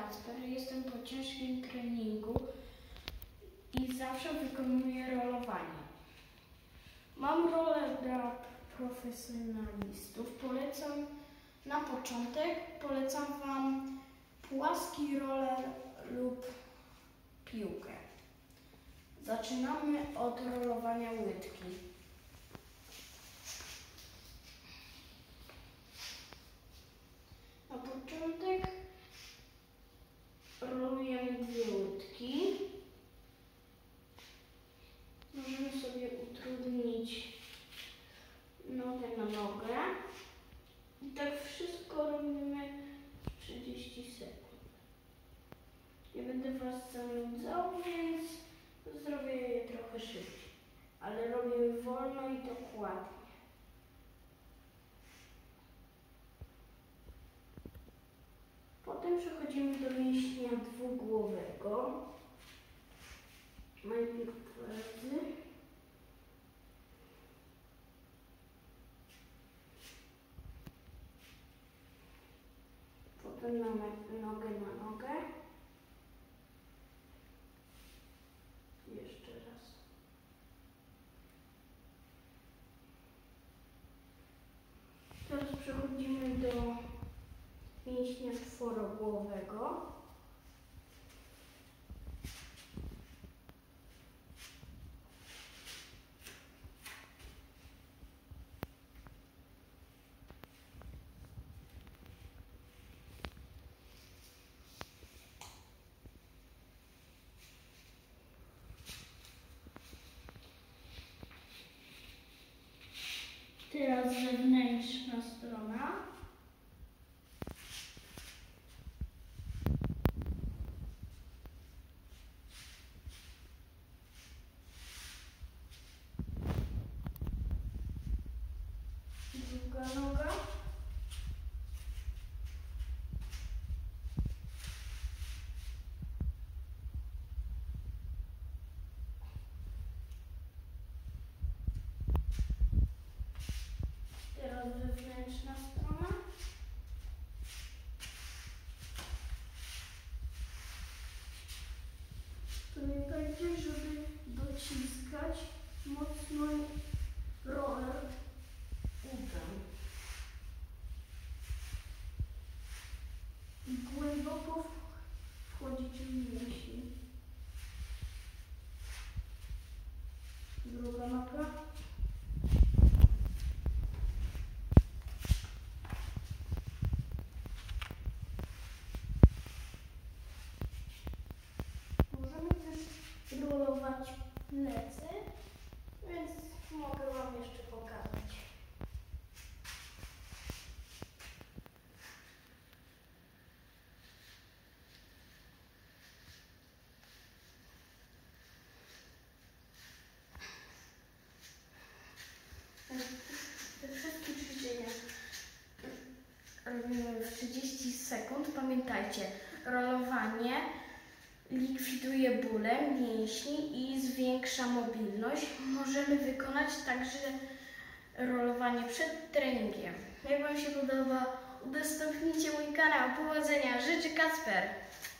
Kacper, jestem po ciężkim treningu i zawsze wykonuję rolowanie. Mam rolę dla profesjonalistów. Na początek polecam Wam płaski roller lub piłkę. Zaczynamy od rolowania łydki. Na początek rolujemy 2 łydki. Możemy sobie utrudnić nogę na nogę. I tak wszystko robimy w 30 sekund. Nie będę Was zanudzał, więc zrobię je trochę szybciej. Ale robię wolno i dokładnie. Potem przechodzimy do mięśnia dwugłowego. Najpierw 2 razy. Potem mamy nogę na nogę. Jeszcze raz. Teraz przechodzimy do mięśnia czworogłowego. Teraz zewnętrzna strona. Druga noga. Teraz wewnętrzna strona. Pamiętajcie, żeby dociskać mocno roller udem. I głęboko wchodzić w mięsień. Druga noga. Możemy też rolować plecy, więc mogę Wam jeszcze pokazać. Te wszystkie ćwiczenia robimy w 30 sekund. Pamiętajcie, rolowanie likwiduje bóle mięśni i zwiększa mobilność. Możemy wykonać także rolowanie przed treningiem. Jak Wam się podoba, udostępnijcie mój kanał. Powodzenia! Życzę Kacper!